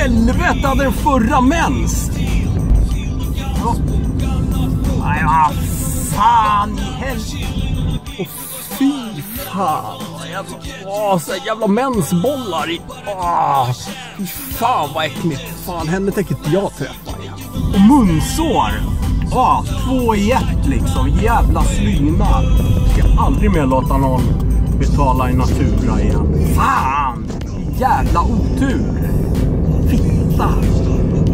helvete hade den förra mens? Nej, vad fan i helvete. Och fy fan. Så jävla mensbollar i. Fy fan vad äckligt. Fan, henne tänker inte jag träffa igen. Och munsår. 2 i 1 liksom. Jävla slyna. Ska aldrig mer låta någon betala i natura igen. Fan! Jävla otur. Fitta.